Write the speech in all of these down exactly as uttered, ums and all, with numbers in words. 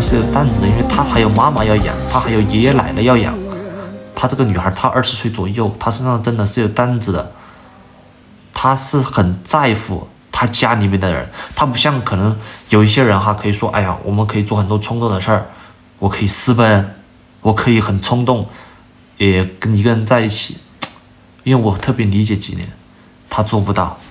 的是有担子的，因为她还有妈妈要养，她还有爷爷奶奶要养。她这个女孩，她二十岁左右，她身上真的是有担子的。她是很在乎她家里面的人，她不像可能有一些人哈，可以说，哎呀，我们可以做很多冲动的事儿，我可以私奔，我可以很冲动，也跟一个人在一起。因为我特别理解几年，她做不到。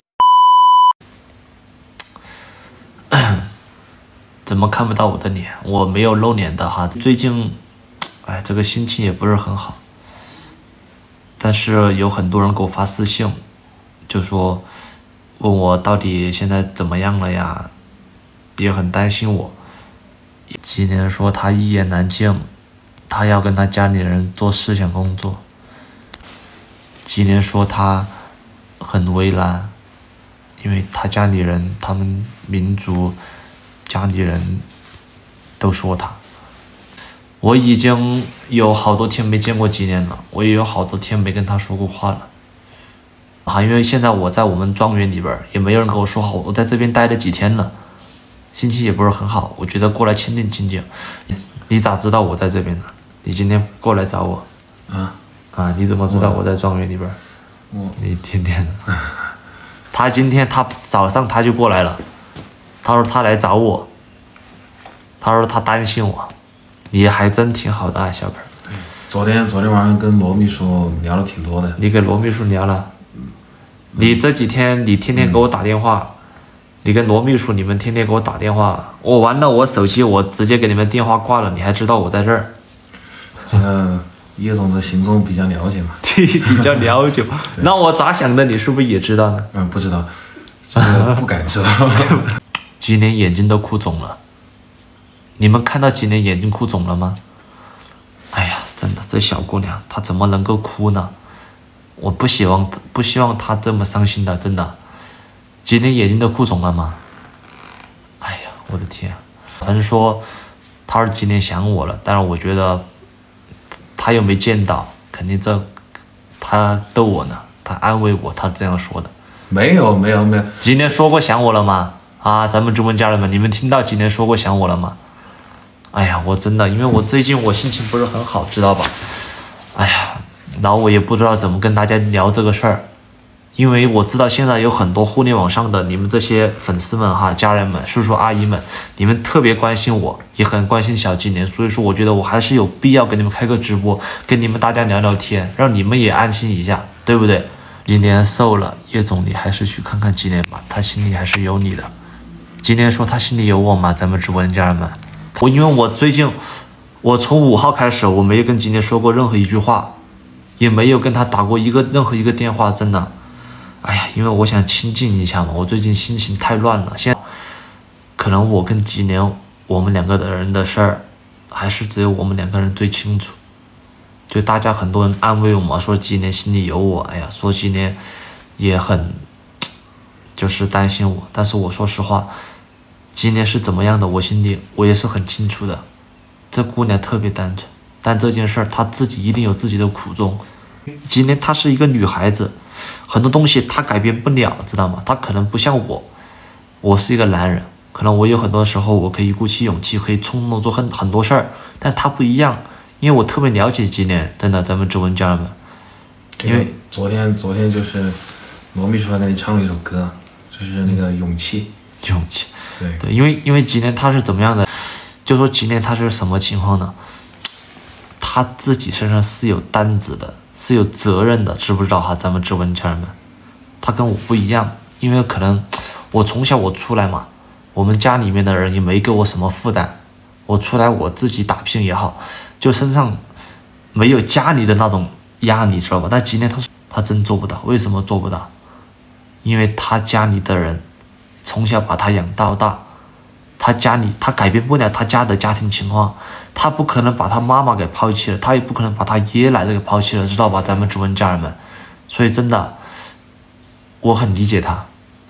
怎么看不到我的脸？我没有露脸的哈。最近，哎，这个心情也不是很好。但是有很多人给我发私信，就说问我到底现在怎么样了呀，也很担心我。几年说他一言难尽，他要跟他家里人做思想工作。几年说他很为难，因为他家里人，他们民族。家里人都说他，我已经有好多天没见过几年了，我也有好多天没跟他说过话了。啊，因为现在我在我们庄园里边，也没有人跟我说好，我在这边待了几天了，心情也不是很好，我觉得过来清静清静。你咋知道我在这边呢？你今天过来找我啊？啊，你怎么知道我在庄园里边？我你天天的。他今天他早上他就过来了。他说他来找我，他说他担心我，你还真挺好的啊，小本。 对，昨天昨天晚上跟罗秘书聊了挺多的。 你跟罗秘书聊了？嗯、你这几天你天天给我打电话，嗯、你跟罗秘书你们天天给我打电话，我完了我手机我直接给你们电话挂了，你还知道我在这儿？ 这个叶总的行踪比较了解嘛？ 比较了解。那我咋想的？你是不是也知道呢？ 嗯，不知道，这个不敢知道。 几年眼睛都哭肿了，你们看到几年眼睛哭肿了吗？哎呀，真的，这小姑娘她怎么能够哭呢？我不希望不希望她这么伤心的，真的。几年眼睛都哭肿了吗？哎呀，我的天！反正说她说几年想我了，但是我觉得她又没见到，肯定这她逗我呢，她安慰我，她这样说的。 没有没有没有， 几年说过想我了吗？啊，咱们直播家人们，你们听到几年说过想我了吗？哎呀，我真的，因为我最近我心情不是很好，知道吧？哎呀，然后我也不知道怎么跟大家聊这个事儿，因为我知道现在有很多互联网上的你们这些粉丝们哈、家人们、叔叔阿姨们，你们特别关心我，也很关心小几年，所以说我觉得我还是有必要给你们开个直播，跟你们大家聊聊天，让你们也安心一下，对不对？几年瘦了，叶总你还是去看看几年吧，他心里还是有你的。今天说他心里有我吗？咱们直播间家人们，我因为我最近，我从五号开始，我没有跟今天说过任何一句话，也没有跟他打过一个任何一个电话，真的，哎呀，因为我想清静一下嘛，我最近心情太乱了。现在可能我跟今年我们两个的人的事儿，还是只有我们两个人最清楚。就大家很多人安慰我嘛，说今年心里有我，哎呀，说今年也很就是担心我，但是我说实话。今年是怎么样的，我心里我也是很清楚的。这姑娘特别单纯，但这件事儿她自己一定有自己的苦衷。今年她是一个女孩子，很多东西她改变不了，知道吗？她可能不像我，我是一个男人，可能我有很多时候我可以鼓起勇气，可以冲动做很很多事儿，但她不一样，因为我特别了解今年，真的，咱们直播家人们。因为昨天昨天就是罗秘书还给你唱了一首歌，就是那个勇气， 勇气。 对对，因为因为今年他是怎么样的？就说今年他是什么情况呢？他自己身上是有担子的，是有责任的，知不知道哈？咱们直播家人们，他跟我不一样，因为可能我从小我出来嘛，我们家里面的人也没给我什么负担，我出来我自己打拼也好，就身上没有家里的那种压力，知道吧？但今年他他真做不到，为什么做不到？因为他家里的人。从小把他养到大，他家里他改变不了他家的家庭情况，他不可能把他妈妈给抛弃了，他也不可能把他爷爷奶奶给抛弃了，知道吧？咱们直播家人们，所以真的，我很理解他。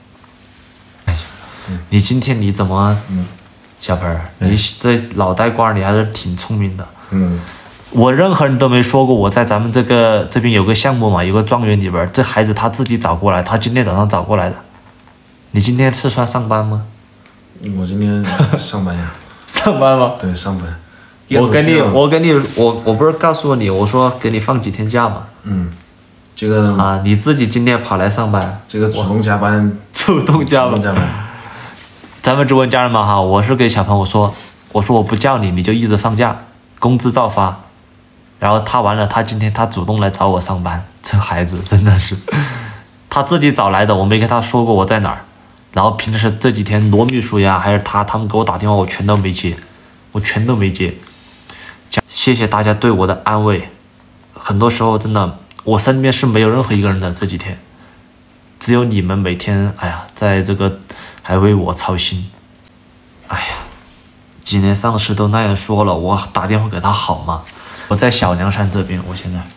嗯、你今天你怎么，嗯、小盆儿，嗯、你这脑袋瓜你还是挺聪明的。嗯，我任何人都没说过我在咱们这个这边有个项目嘛，有个庄园里边，这孩子他自己找过来，他今天早上找过来的。你今天吃穿上班吗？ 我今天上班呀。 上班吗？ 对，上班。 我跟你，我跟你，我我不是告诉你，我说给你放几天假嘛。 嗯，这个啊，你自己今天跑来上班， 这个主动加班， 主动加班。 加班。 咱们直播家人们哈，我是给小朋友说，我说我不叫你，你就一直放假，工资照发。然后他完了，他今天他主动来找我上班，这孩子真的是，他自己找来的，我没跟他说过我在哪儿。然后平时这几天罗秘书呀，还是他他们给我打电话，我全都没接，我全都没接。谢谢大家对我的安慰，很多时候真的，我身边是没有任何一个人的。这几天，只有你们每天，哎呀，在这个还为我操心。哎呀，今年上司都那样说了，我打电话给他好吗？我在小凉山这边，我现在，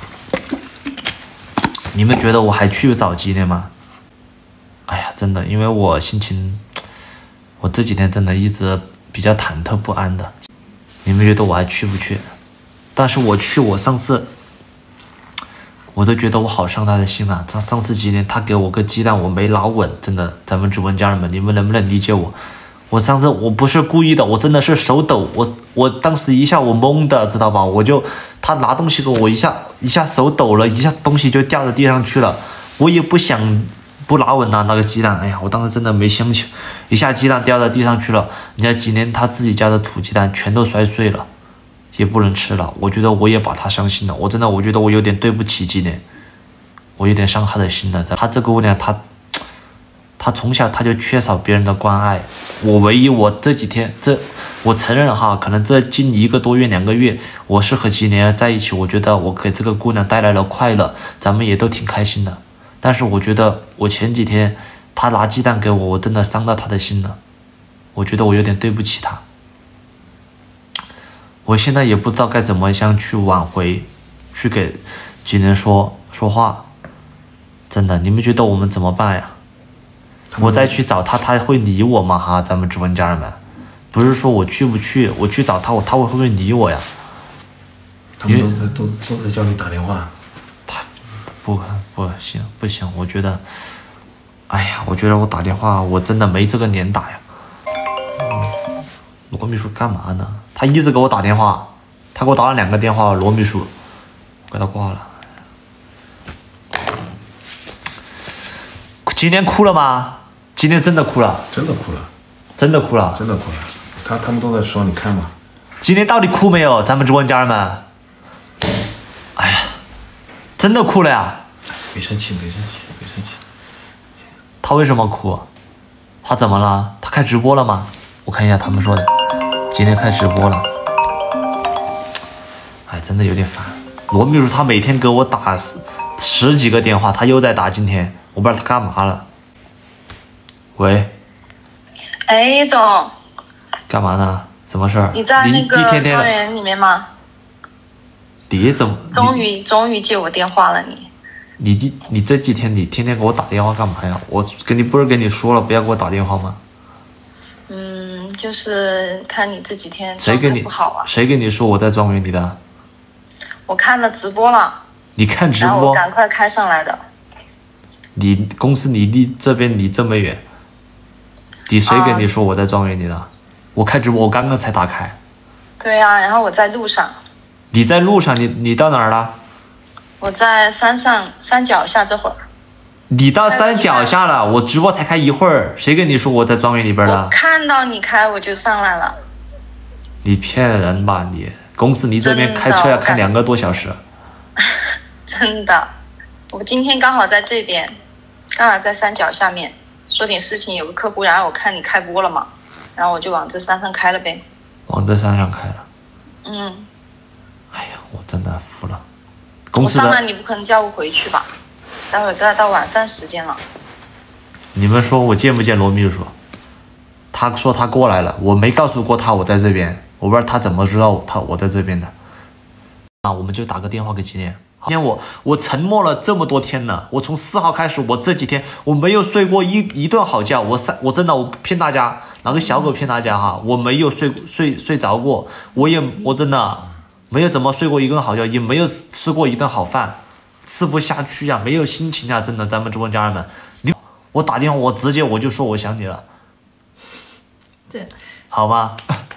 你们觉得我还去找吉年吗？哎呀，真的，因为我心情，我这几天真的一直比较忐忑不安的。你们觉得我还去不去？但是我去，我上次我都觉得我好伤他的心啊！上上次几年他给我个鸡蛋，我没拿稳，真的，咱们直播家人们，你们能不能理解我？我上次我不是故意的，我真的是手抖，我我当时一下我懵的，知道吧？我就他拿东西给我一下一下手抖了，一下东西就掉到地上去了，我也不想不拿稳啊那个鸡蛋，哎呀，我当时真的没想起，一下鸡蛋掉到地上去了，人家几年他自己家的土鸡蛋全都摔碎了，也不能吃了。我觉得我也把他伤心了，我真的我觉得我有点对不起几年，我有点伤他的心了。他这个姑娘，她她从小她就缺少别人的关爱，我唯一我这几天这我承认哈，可能这近一个多月两个月，我是和几年在一起，我觉得我给这个姑娘带来了快乐，咱们也都挺开心的。但是我觉得我前几天他拿鸡蛋给我，我真的伤到他的心了。我觉得我有点对不起他。我现在也不知道该怎么样去挽回，去给几人说说话。真的，你们觉得我们怎么办呀？我再去找他，他会理我吗？哈，咱们直播家人们，不是说我去不去，我去找他，我他会不会理我呀？ 他们都在都都在叫你打电话。 不不行不行，我觉得，哎呀，我觉得我打电话我真的没这个脸打呀。嗯、罗秘书干嘛呢？他一直给我打电话，他给我打了两个电话，罗秘书，给他挂了。今天哭了吗？今天真的哭了， 真的哭了， 真的哭了， 真的哭了。他他们都在说，你看嘛。 今天到底哭没有？咱们直播家人们，哎呀。真的哭了呀！ 别生气，别生气，别生气。 他为什么哭？他怎么了？他开直播了吗？我看一下他们说的，今天开直播了。哎，真的有点烦。罗秘书他每天给我打十十几个电话，他又在打，今天我不知道他干嘛了。喂。 哎，总。 干嘛呢？什么事儿？ 你在那个庄园里面吗？ 你怎么？ 终于终于接我电话了你。 你你你这几天你天天给我打电话干嘛呀？我跟你不是跟你说了不要给我打电话吗？ 嗯，就是看你这几天谁跟你不好啊？ 谁跟你说我在庄园里的？ 我看了直播了。 你看直播？ 然后我赶快开上来的。 你公司你离这边离这么远，你谁跟你说我在庄园里的？啊、我开直播，我刚刚才打开。 对呀、啊，然后我在路上。 你在路上，你你到哪儿了？ 我在山上山脚下这会儿。 你到山脚下了，我直播才开一会儿，谁跟你说我在庄园里边的？ 我看到你开我就上来了。 你骗人吧你！公司离这边开车要开两个多小时。 真的，我今天刚好在这边，刚好在山脚下面，说点事情，有个客户，然后我看你开播了嘛，然后我就往这山上开了呗。 往这山上开了。 嗯。 哎呀，我真的服了。公司的。我上来你不可能叫我回去吧？待会儿都要到晚饭时间了。 你们说我见不见罗秘书？他说他过来了，我没告诉过他我在这边，我不知道他怎么知道他我在这边的。啊，我们就打个电话给今天。今天我我沉默了这么多天了，我从四号开始，我这几天我没有睡过一一顿好觉，我三我真的我骗大家，哪个小狗骗大家哈，我没有睡睡睡着过，我也我真的没有怎么睡过一顿好觉，也没有吃过一顿好饭，吃不下去呀、啊，没有心情呀、啊，真的，咱们直播家人们，你我打电话我直接我就说我想你了， 对， 好吧。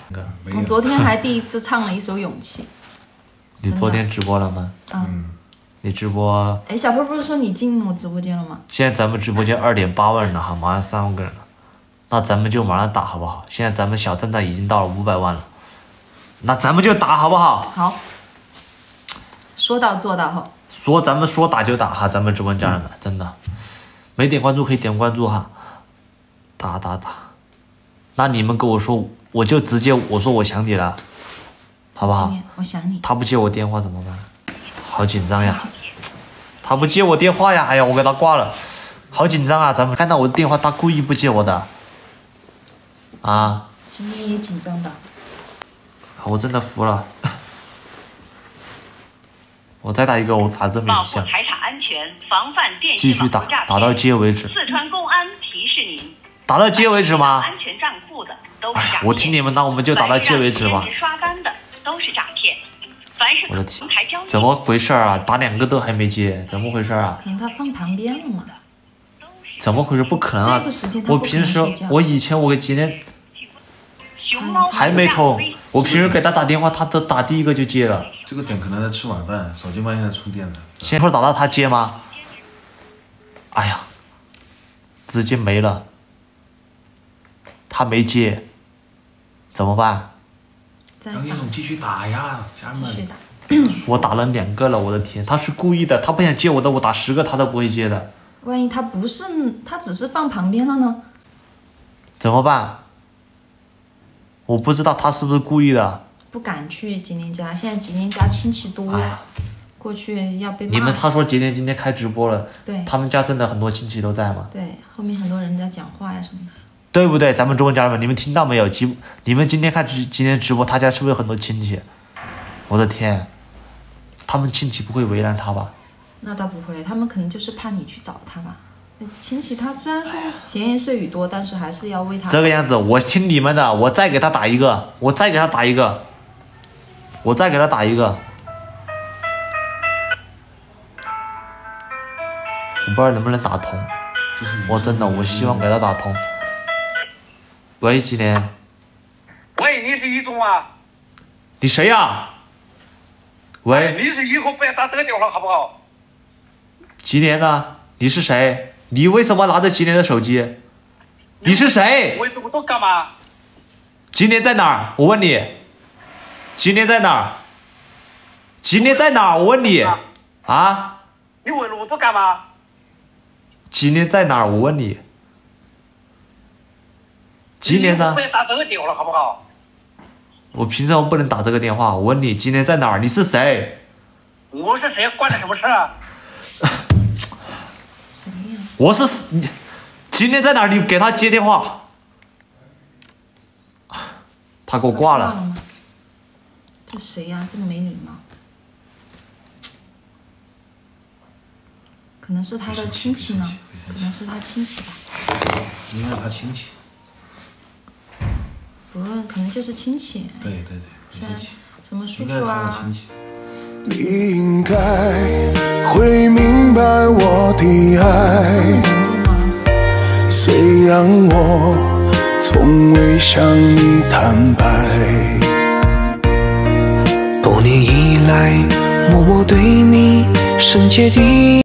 我昨天还第一次唱了一首《勇气》。 你昨天直播了吗？ 嗯。 你直播？ 哎，小波不是说你进我直播间了吗？ 现在咱们直播间二点八万人了哈，马上三万个人了，那咱们就马上打好不好？现在咱们小赞赞已经到了五百万了，那咱们就打好不好？ 好，说到做到哈。 说咱们说打就打哈，咱们直播间家人们、嗯、真的，没点关注可以点关注哈，打打打。那你们跟我说，我就直接我说我想你了，好不好？ 我想你。 他不接我电话怎么办？好紧张呀！他不接我电话呀！哎呀，我给他挂了，好紧张啊！咱们看到我的电话，他故意不接我的，啊！ 今天也紧张的。 我真的服了。我再打一个，我打这么一下。 财产安全，防范电继续打，打到接为止。 四川公安提示您。 打到接为止吗？ 安全账户的都是诈骗。 我听你们，那我们就打到接为止吧。 刷单的都是诈骗。 我的天，怎么回事啊？打两个都还没接，怎么回事啊？ 可能他放旁边了嘛。 怎么回事？不可能啊！ 这个时间我平时我以前我给今天还没通，我平时给他打电话，他都打第一个就接了。 这个点可能在吃晚饭，手机万一在充电呢。 先说打到他接吗？哎呀，直接没了。他没接，怎么办？ 杨一总继续打呀，家人们。 我打了两个了，我的天，他是故意的，他不想接我的，我打十个他都不会接的。 万一他不是，他只是放旁边了呢？ 怎么办？我不知道他是不是故意的。 不敢去吉林家，现在吉林家亲戚多，哎、过去要被骂。 你们他说吉林今天开直播了， 对， 他们家真的很多亲戚都在吗？ 对，后面很多人在讲话呀什么的。 对不对？咱们中国家人们，你们听到没有？今你们今天看今天直播，他家是不是有很多亲戚？我的天，他们亲戚不会为难他吧？ 那倒不会，他们可能就是怕你去找他吧。亲戚他虽然说闲言碎语多，但是还是要为他。 这个样子，我听你们的，我再给他打一个，我再给他打一个，我再给他打一个。我不知道能不能打通，我真的，我希望给他打通。喂，几年？ 喂，你是一中啊？ 你谁呀、啊？喂， 你是以后不要打这个电话好不好？ 几年呢？你是谁？你为什么拿着几年的手机？你是谁？ 我这么多干嘛？ 几年在哪儿？我问你，几年在哪儿？几年在哪儿？我问你，啊？ 你问那么多干嘛？ 几年在哪儿？我问你。几年呢？ 不要打这个电话了，好不好？ 我凭什么不能打这个电话？我问你，几年在哪儿？你是谁？ 我是谁？关你什么事啊？ 谁呀？ 我是你，几年在哪儿？你给他接电话。他给我挂了。 了这谁呀、啊？这么没礼貌。可能是他的亲戚呢，可能是他亲戚吧。 应该是他亲戚。 不，可能就是亲戚。 对对对， 像什么叔叔啊。 你应该会明白我的爱，虽然我从未向你坦白。多年以来，默默对你深切的。